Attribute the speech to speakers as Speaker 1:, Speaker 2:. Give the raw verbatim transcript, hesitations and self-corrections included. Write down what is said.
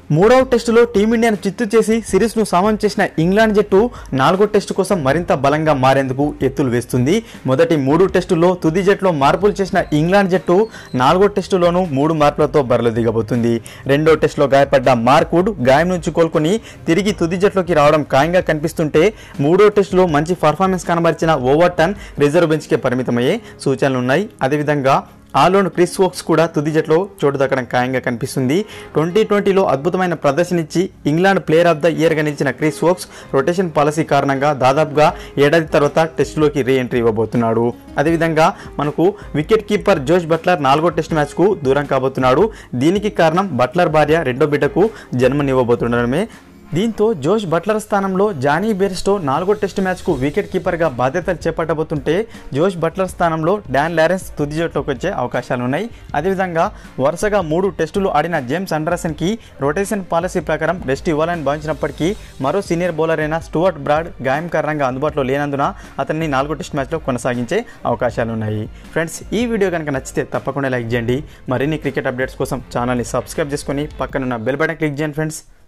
Speaker 1: మూడవ టెస్టులో టీమిండియాను చిత్తు చేసి సిరీస్ను సమం చేసిన ఇంగ్లాండ్ జట్టు నాలుగో టెస్టు కోసం మరింత బలంగా మారేందుకు ఎత్తులు వేస్తుంది. మొదటి మూడు టెస్టుల్లో తుది జట్టులో మార్పులు చేసిన ఇంగ్లాండ్ జట్టు నాలుగో టెస్టులోనూ మూడు మార్పులతో బరిలో దిగబోతుంది. రెండో టెస్టులో గాయపడ్డ మార్క్ వుడ్ గాయం నుంచి కోలుకొని తిరిగి తుది జట్టులోకి రావడం ఖాయంగా కనిపిస్తుంటే మూడో టెస్టులో మంచి పర్ఫార్మెన్స్ కనబరిచిన ఓవర్టన్ రిజర్వ్ బెంచ్కే పరిమితమయ్యే సూచనలున్నాయి. అదేవిధంగా ఆల్రౌండ్ క్రిస్ వోక్స్ కూడా తుది జట్టులో చోటు దక్కడం ఖాయంగా కనిపిస్తుంది. ట్వంటీ ట్వంటీలో అద్భుతమైన ప్రదర్శన ఇచ్చి ఇంగ్లాండ్ ప్లేయర్ ఆఫ్ ద ఇయర్గా నిలిచిన క్రిస్ వోక్స్ రొటేషన్ పాలసీ కారణంగా దాదాపుగా ఏడాది తర్వాత టెస్టులోకి రీ ఎంట్రీ ఇవ్వబోతున్నాడు. అదేవిధంగా మనకు వికెట్ కీపర్ జోష్ బట్లర్ నాలుగో టెస్ట్ మ్యాచ్కు దూరం కాబోతున్నాడు. దీనికి కారణం బట్లర్ భార్య రెండో బిడ్డకు జన్మనివ్వబోతుండడమే. దీంతో జోష్ బట్లర్ స్థానంలో జానీ బెయిర్స్టో నాలుగో టెస్ట్ మ్యాచ్కు వికెట్ కీపర్గా బాధ్యతలు చేపట్టబోతుంటే జోష్ బట్లర్ స్థానంలో డాన్ లారెన్స్ తుది జట్టులోకి వచ్చే అవకాశాలున్నాయి. అదేవిధంగా వరుసగా మూడు టెస్టులు ఆడిన జేమ్స్ అండర్సన్కి రొటేషన్ పాలసీ ప్రకారం రెస్ట్ ఇవ్వాలని భావించినప్పటికీ మరో సీనియర్ బౌలర్ అయిన స్టూవర్ట్ బ్రాడ్ గాయం కారణంగా అందుబాటులో లేనందున అతన్ని నాలుగో టెస్ట్ మ్యాచ్లో కొనసాగించే అవకాశాలున్నాయి. ఫ్రెండ్స్, ఈ వీడియో కనుక నచ్చితే తప్పకుండా లైక్ చేయండి. మరిన్ని క్రికెట్ అప్డేట్స్ కోసం ఛానల్ని సబ్స్క్రైబ్ చేసుకొని పక్కనున్న బెల్ బటన్ క్లిక్ చేయండి ఫ్రెండ్స్.